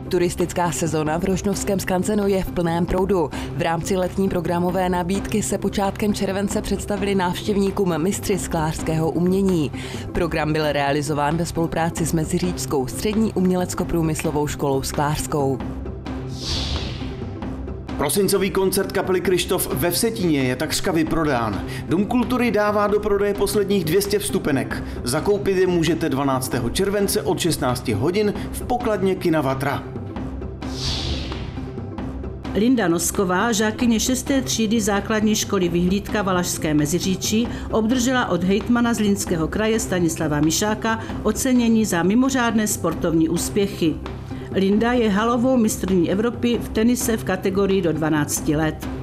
Turistická sezona v Rožnovském Skansenu je v plném proudu. V rámci letní programové nabídky se počátkem července představili návštěvníkům mistři sklářského umění. Program byl realizován ve spolupráci s Meziříčskou střední umělecko-průmyslovou školou sklářskou. Prosincový koncert kapely Kryštof ve Vsetíně je takřka vyprodán. Dům kultury dává do prodeje posledních 200 vstupenek. Zakoupit je můžete 12. července od 16 hodin v pokladně kina Vatra. Linda Nosková, žákyně 6. třídy základní školy Vyhlídka Valašské Meziříčí, obdržela od hejtmana Zlínského kraje Stanislava Mišáka ocenění za mimořádné sportovní úspěchy. Linda je halovou mistryní Evropy v tenise v kategorii do 12 let.